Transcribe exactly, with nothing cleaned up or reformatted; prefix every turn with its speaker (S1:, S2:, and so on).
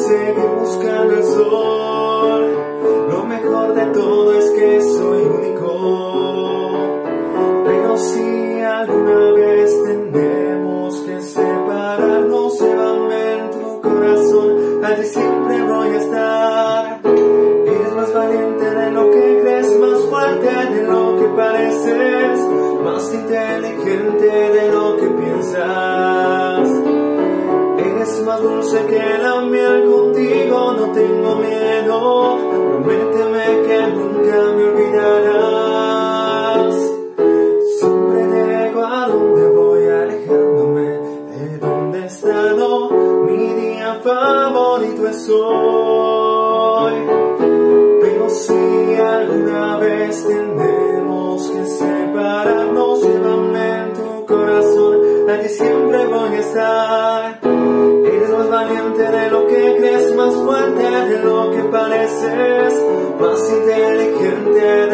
S1: seguir buscando el sol. Lo mejor de todo es que soy único. Pero si alguna vez tenemos que separarnos, llévame en tu corazón, allí siempre voy a estar. Eres más valiente de lo que crees, más fuerte de lo que pareces, más inteligente de lo que piensas. Eres más dulce que la miel, contigo no tengo miedo. Prométeme que nunca me olvidarás. Siempre llego a donde voy, alejándome de donde he estado. Mi día favorito es hoy. Pero si alguna vez tenemos que separarnos, llévame en tu corazón, allí siempre voy a estar. Eres más valiente de lo que crees, más fuerte de lo que pareces, más inteligente